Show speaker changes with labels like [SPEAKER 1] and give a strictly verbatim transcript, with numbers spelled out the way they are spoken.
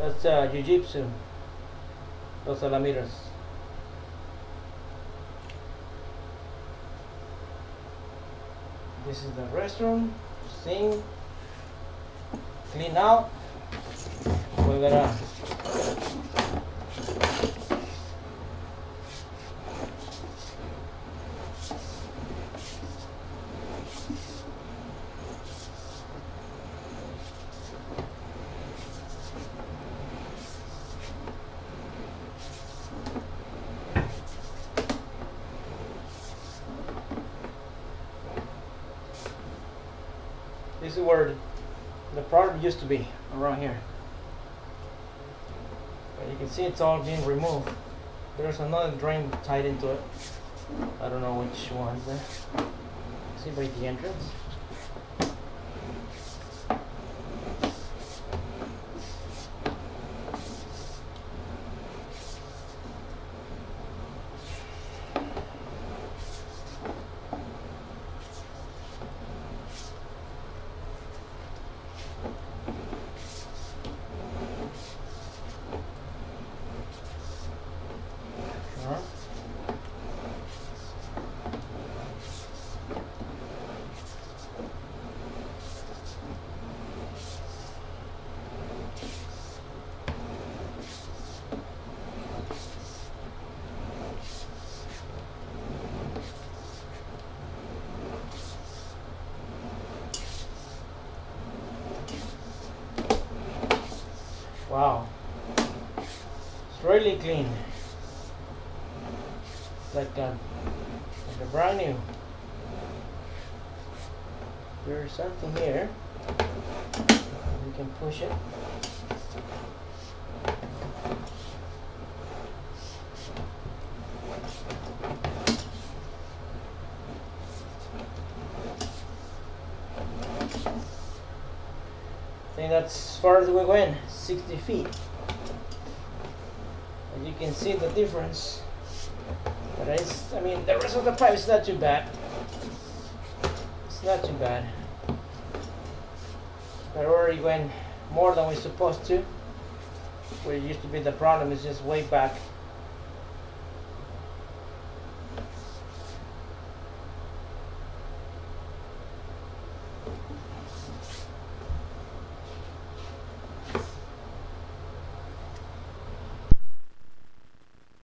[SPEAKER 1] That's uh, Jiu-Jitsu. Los Alamitos. This is the restroom. Sink. Clean out. We're gonna this is where the product used to be, around here. But you can see it's all being removed. There's another drain tied into it. I don't know which one's there. See by the entrance. Wow, it's really clean. It's like a, like a brand new. There's something here. You can push it. I think that's as far as we went, sixty feet. And you can see the difference. But it's, I mean, the rest of the pipe is not too bad. It's not too bad. But already went more than we're supposed to. Where it used to be the problem is just way back.